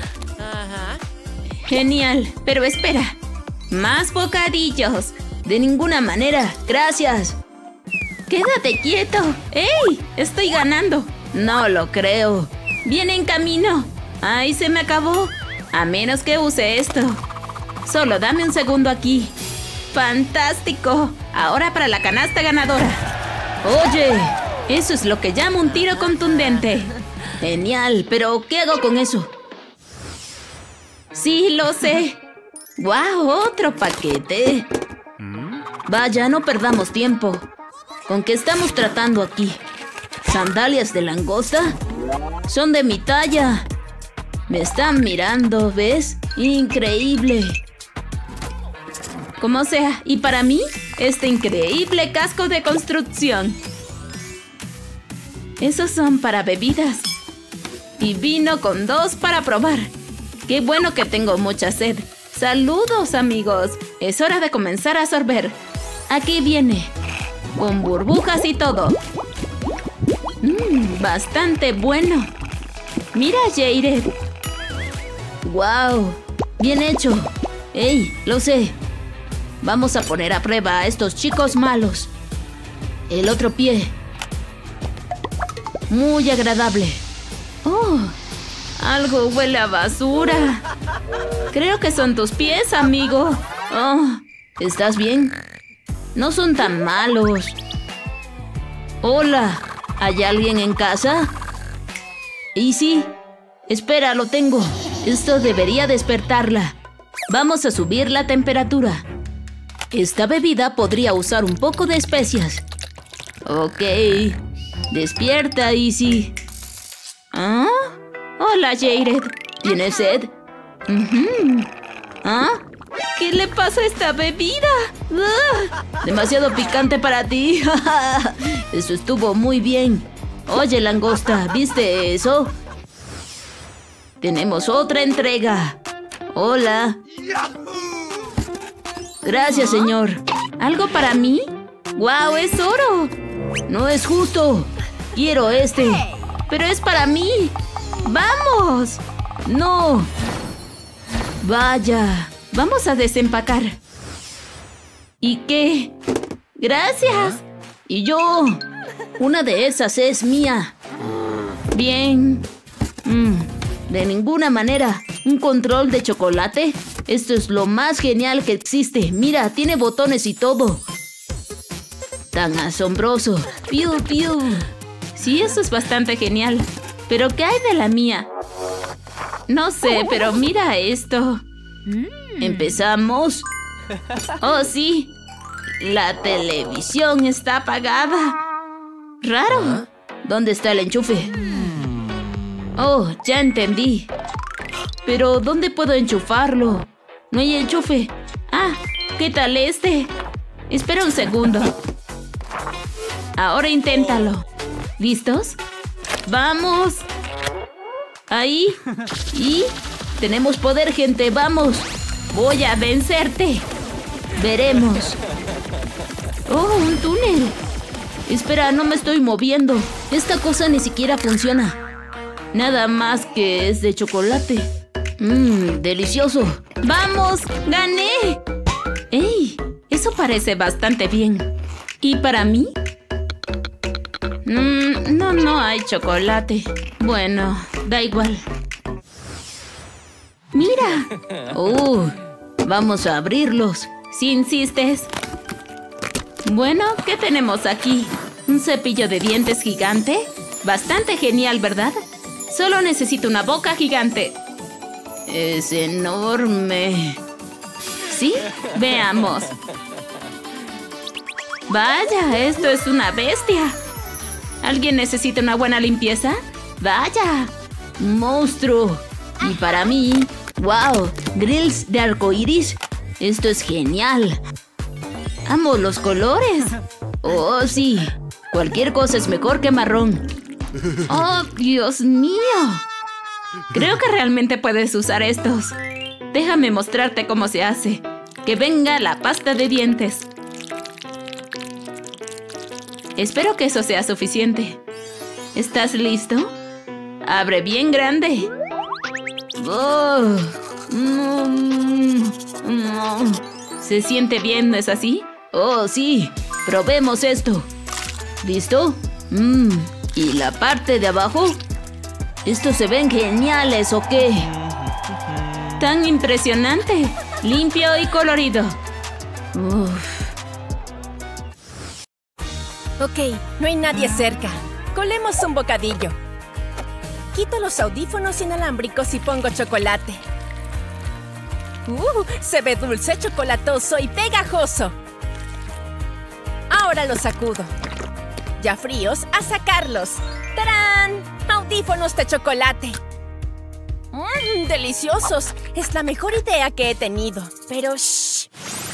Genial, pero espera. Más bocadillos. De ninguna manera, gracias. Quédate quieto. ¡Ey! Estoy ganando. No lo creo. Viene en camino. ¡Ay, se me acabó! A menos que use esto. Solo dame un segundo aquí. ¡Fantástico! Ahora para la canasta ganadora. Oye, eso es lo que llamo un tiro contundente. Genial, pero ¿qué hago con eso? Sí, lo sé. ¡Guau! ¡Otro paquete! Vaya, no perdamos tiempo. ¿Con qué estamos tratando aquí? ¿Sandalias de langosta? Son de mi talla. Me están mirando, ¿ves? Increíble. Como sea, y para mí, este increíble casco de construcción. Esos son para bebidas. Y vino con 2 para probar. ¡Qué bueno que tengo mucha sed! ¡Saludos, amigos! Es hora de comenzar a sorber. Aquí viene. Con burbujas y todo. Bastante bueno. Mira, Jared. ¡Wow! Bien hecho. ¡Ey! Lo sé. Vamos a poner a prueba a estos chicos malos. El otro pie. Muy agradable. ¡Oh! Algo huele a basura. Creo que son tus pies, amigo. Oh, ¿estás bien? No son tan malos. Hola, ¿hay alguien en casa? Izzy, espera, lo tengo. Esto debería despertarla. Vamos a subir la temperatura. Esta bebida podría usar un poco de especias. Ok. Despierta, Izzy. ¿Ah? Hola, Jared. ¿Tienes sed? ¿Ah? ¿Qué le pasa a esta bebida? Demasiado picante para ti. Eso estuvo muy bien. Oye, langosta, ¿viste eso? Tenemos otra entrega. Hola. Gracias, señor. ¿Algo para mí? ¡Guau, es oro! No es justo. Quiero este. Pero es para mí. ¡Vamos! ¡No! Vaya. Vamos a desempacar. ¿Y qué? ¡Gracias! Y yo. Una de esas es mía. Bien. De ninguna manera. ¿Un control de chocolate? Esto es lo más genial que existe. Mira, tiene botones y todo. Tan asombroso. ¡Piu, piu! Sí, eso es bastante genial. ¿Pero qué hay de la mía? No sé, pero mira esto. ¿Empezamos? Oh, sí. La televisión está apagada. Raro. ¿Dónde está el enchufe? Oh, ya entendí. Pero, ¿dónde puedo enchufarlo? No hay enchufe. Ah, ¿qué tal este? Espera un segundo. Ahora inténtalo. ¿Listos? ¡Vamos! Ahí. Y Tenemos poder, gente. ¡Vamos! Voy a vencerte. Veremos. ¡Oh, un túnel! Espera, no me estoy moviendo. Esta cosa ni siquiera funciona. Nada más que es de chocolate. Delicioso. ¡Vamos! ¡Gané! ¡Ey! Eso parece bastante bien. ¿Y para mí? No hay chocolate. Bueno, da igual. ¡Mira! Vamos a abrirlos. Si insistes. Bueno, ¿qué tenemos aquí? ¿Un cepillo de dientes gigante? Bastante genial, ¿verdad? Solo necesito una boca gigante. Es enorme. ¿Sí? Veamos. Vaya, esto es una bestia. ¿Alguien necesita una buena limpieza? Vaya, un monstruo. Y para mí, wow, grills de arcoíris. Esto es genial. Amo los colores. Oh, sí. Cualquier cosa es mejor que marrón. ¡Oh, Dios mío! Creo que realmente puedes usar estos. Déjame mostrarte cómo se hace. Que venga la pasta de dientes. Espero que eso sea suficiente. ¿Estás listo? Abre bien grande. Oh. ¿Se siente bien, no es así? Oh, sí. Probemos esto. ¿Listo? ¿Y la parte de abajo? Estos se ven geniales, ¿o qué? ¡Tan impresionante! Limpio y colorido. Ok, no hay nadie cerca. Colemos un bocadillo. Quito los audífonos inalámbricos y pongo chocolate. Se ve dulce, chocolatoso y pegajoso. Ahora los sacudo. Ya fríos, a sacarlos. ¡Tarán! Audífonos de chocolate. ¡Deliciosos! Es la mejor idea que he tenido. Pero shh.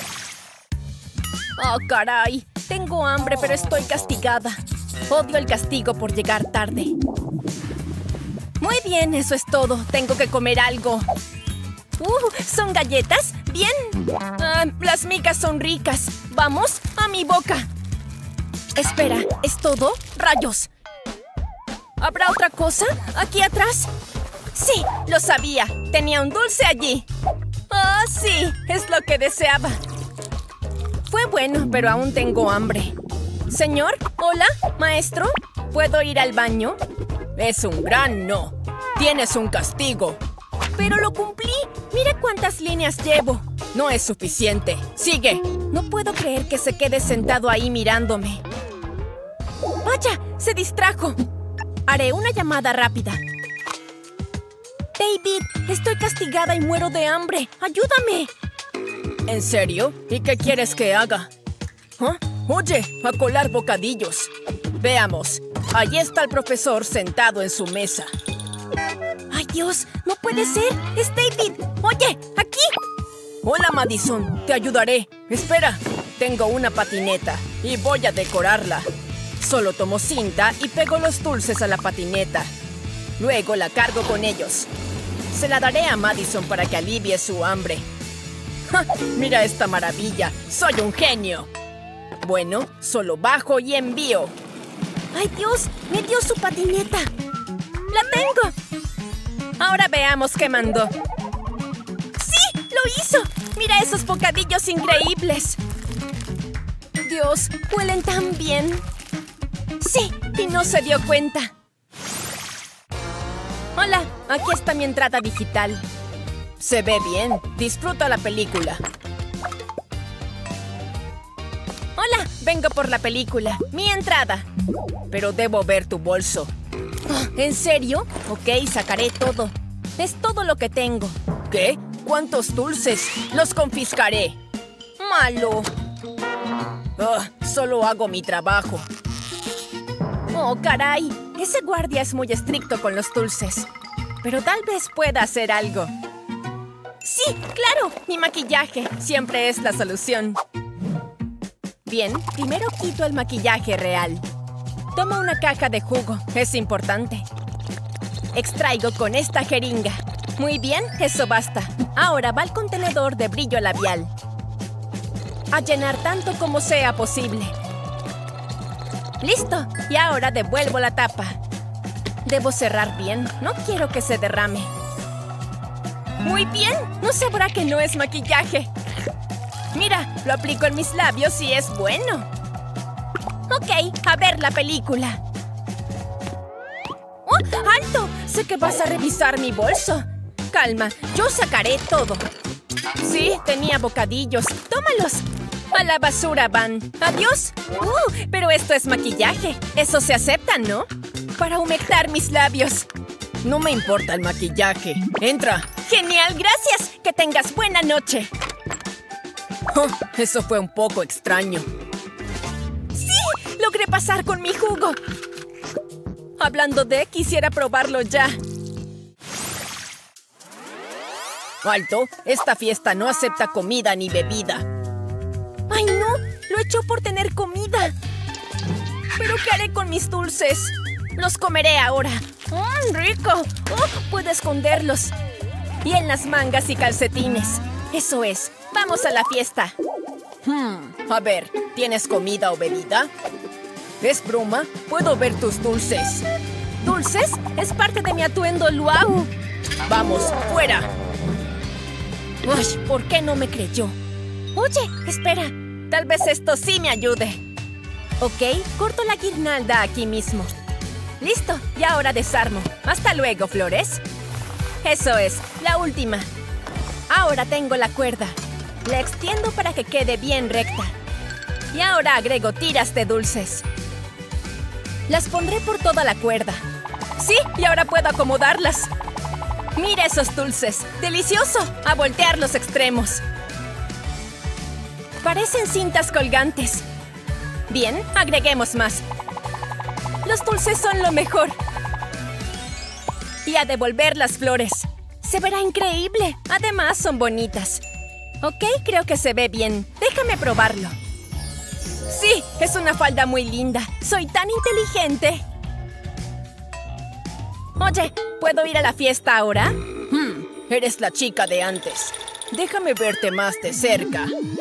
¡Oh, caray! Tengo hambre, pero estoy castigada. Odio el castigo por llegar tarde. Muy bien, eso es todo. Tengo que comer algo. ¿Son galletas? ¡Bien! Las migas son ricas. ¡Vamos a mi boca! Espera, ¿es todo? ¡Rayos! ¿Habrá otra cosa? ¿Aquí atrás? ¡Sí! ¡Lo sabía! Tenía un dulce allí. ¡Oh, sí! Es lo que deseaba. Fue bueno, pero aún tengo hambre. Señor, hola, maestro, ¿puedo ir al baño? Es un gran no. Tienes un castigo. Pero lo cumplí. Mira cuántas líneas llevo. No es suficiente. Sigue. No puedo creer que se quede sentado ahí mirándome. Vaya, se distrajo. Haré una llamada rápida. David, estoy castigada y muero de hambre. ¡Ayúdame! ¿En serio? ¿Y qué quieres que haga? Oye, a colar bocadillos. Veamos. Allí está el profesor sentado en su mesa. ¡Ay, Dios! ¡No puede ser! ¡Es David! ¡Oye! ¡Aquí! Hola, Madison. Te ayudaré. Espera. Tengo una patineta y voy a decorarla. Solo tomo cinta y pego los dulces a la patineta. Luego la cargo con ellos. Se la daré a Madison para que alivie su hambre. ¡Ja! ¡Mira esta maravilla! ¡Soy un genio! Bueno, solo bajo y envío. ¡Ay, Dios! ¡Me dio su patineta! ¡La tengo! Ahora veamos qué mandó. ¡Sí! ¡Lo hizo! ¡Mira esos bocadillos increíbles! ¡Dios! ¡Huelen tan bien! ¡Sí! Y no se dio cuenta. Hola, aquí está mi entrada digital. Se ve bien. Disfruta la película. Hola, vengo por la película. Mi entrada. Pero debo ver tu bolso. ¿En serio? Ok, sacaré todo. Es todo lo que tengo. ¿Qué? ¿Cuántos dulces? Los confiscaré. Malo. Solo hago mi trabajo. Oh, caray. Ese guardia es muy estricto con los dulces. Pero tal vez pueda hacer algo. ¡Sí, claro! Mi maquillaje siempre es la solución. Bien, primero quito el maquillaje real. Tomo una caja de jugo, es importante. Extraigo con esta jeringa. Muy bien, eso basta. Ahora va al contenedor de brillo labial. A llenar tanto como sea posible. ¡Listo! Y ahora devuelvo la tapa. Debo cerrar bien. No quiero que se derrame. ¡Muy bien! No sabrá que no es maquillaje. Mira, lo aplico en mis labios y es bueno. Ok, a ver la película. ¡Oh, alto! Sé que vas a revisar mi bolso. Calma, yo sacaré todo. Sí, tenía bocadillos. ¡Tómalos! A la basura van. ¡Adiós! Pero esto es maquillaje. Eso se acepta, ¿no? Para humectar mis labios. No me importa el maquillaje. ¡Entra! ¡Genial! ¡Gracias! ¡Que tengas buena noche! Oh, eso fue un poco extraño. ¡Sí! ¡Logré pasar con mi jugo! Hablando de, quisiera probarlo ya. Alto, esta fiesta no acepta comida ni bebida. ¡Ay, no! Lo echó por tener comida. ¿Pero qué haré con mis dulces? Los comeré ahora. ¡Mmm, rico! ¡Oh, puedo esconderlos! Y en las mangas y calcetines. Eso es. ¡Vamos a la fiesta! A ver, ¿tienes comida o bebida? ¿Es broma? Puedo ver tus dulces. ¿Dulces? Es parte de mi atuendo luau. ¡Vamos, fuera! Uy, ¿por qué no me creyó? Oye, espera. Tal vez esto sí me ayude. Ok, corto la guirnalda aquí mismo. Listo, y ahora desarmo. Hasta luego, flores. Eso es, la última. Ahora tengo la cuerda. La extiendo para que quede bien recta. Y ahora agrego tiras de dulces. Las pondré por toda la cuerda. Sí, y ahora puedo acomodarlas. ¡Mira esos dulces! ¡Delicioso! A voltear los extremos. Parecen cintas colgantes. Bien, agreguemos más. Los dulces son lo mejor. Y a devolver las flores. Se verá increíble. Además, son bonitas. Ok, creo que se ve bien. Déjame probarlo. Sí, es una falda muy linda. Soy tan inteligente. Oye, ¿puedo ir a la fiesta ahora? Eres la chica de antes. Déjame verte más de cerca.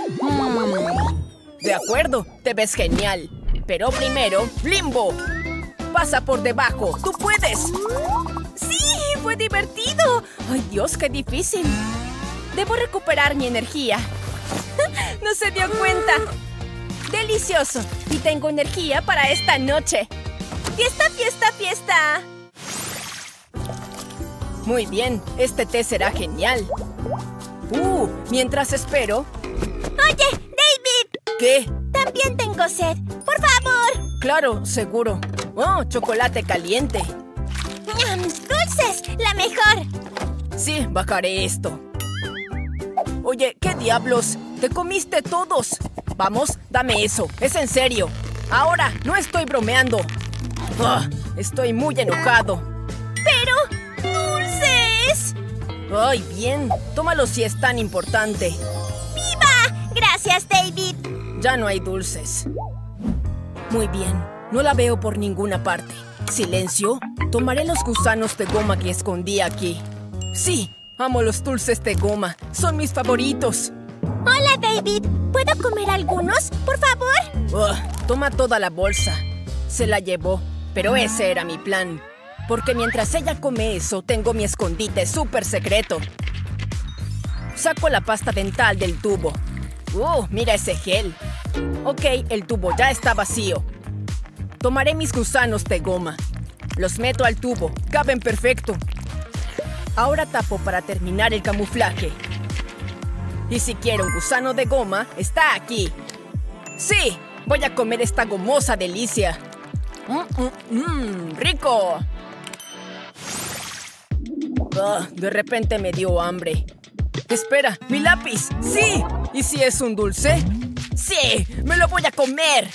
De acuerdo, te ves genial. Pero primero, limbo. Pasa por debajo, tú puedes. ¡Sí! ¡Fue divertido! ¡Ay, Dios, qué difícil! Debo recuperar mi energía. ¡No se dio cuenta! ¡Delicioso! Y tengo energía para esta noche. ¡Fiesta, fiesta, fiesta! Muy bien, este té será genial. Mientras espero... ¡Oye, David! ¿Qué? También tengo sed. ¡Por favor! Claro, seguro. ¡Oh, chocolate caliente! ¡Dulces! ¡La mejor! Sí, bajaré esto. Oye, ¿qué diablos? ¡Te comiste todos! Vamos, dame eso. Es en serio. Ahora, no estoy bromeando. Estoy muy enojado. ¡Pero! ¡Dulces! ¡Ay, bien! Tómalo si es tan importante. ¡Viva! ¡Gracias, David! Ya no hay dulces. Muy bien. No la veo por ninguna parte. ¿Silencio? Tomaré los gusanos de goma que escondí aquí. Sí, amo los dulces de goma. Son mis favoritos. Hola, David. ¿Puedo comer algunos, por favor? Toma toda la bolsa. Se la llevó, pero ese era mi plan. Porque mientras ella come eso, tengo mi escondite súper secreto. Saco la pasta dental del tubo. Mira ese gel. Ok, el tubo ya está vacío. Tomaré mis gusanos de goma. Los meto al tubo. Caben perfecto. Ahora tapo para terminar el camuflaje. Y si quiero un gusano de goma, está aquí. ¡Sí! Voy a comer esta gomosa delicia. ¡Rico! De repente me dio hambre. ¡Espera! ¡Mi lápiz! ¡Sí! ¿Y si es un dulce? ¡Sí! ¡Me lo voy a comer!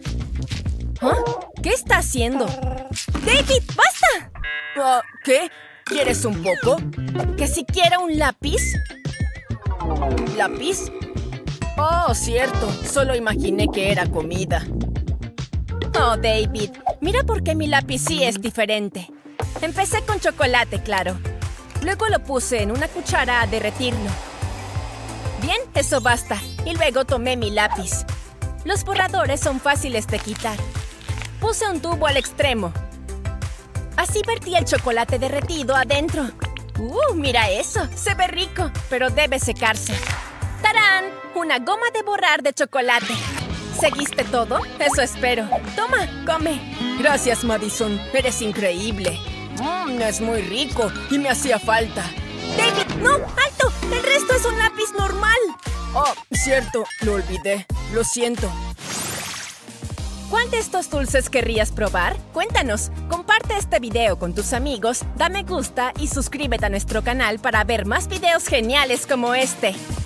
¿Qué está haciendo? ¡David, basta! ¿Qué? ¿Quieres un poco? ¿Que si quiera un lápiz? ¿Lápiz? Oh, cierto. Solo imaginé que era comida. Oh, David. Mira por qué mi lápiz sí es diferente. Empecé con chocolate, claro. Luego lo puse en una cuchara a derretirlo. Bien, eso basta. Y luego tomé mi lápiz. Los borradores son fáciles de quitar. Puse un tubo al extremo. Así vertí el chocolate derretido adentro. Mira eso. Se ve rico, pero debe secarse. ¡Tarán! Una goma de borrar de chocolate. ¿Seguiste todo? Eso espero. Toma, come. Gracias, Madison. Eres increíble. Es muy rico y me hacía falta. David, no, alto. El resto es un lápiz normal. Oh, cierto. Lo olvidé. Lo siento. ¿Cuál de estos dulces querrías probar? Cuéntanos. Comparte este video con tus amigos, da me gusta y suscríbete a nuestro canal para ver más videos geniales como este.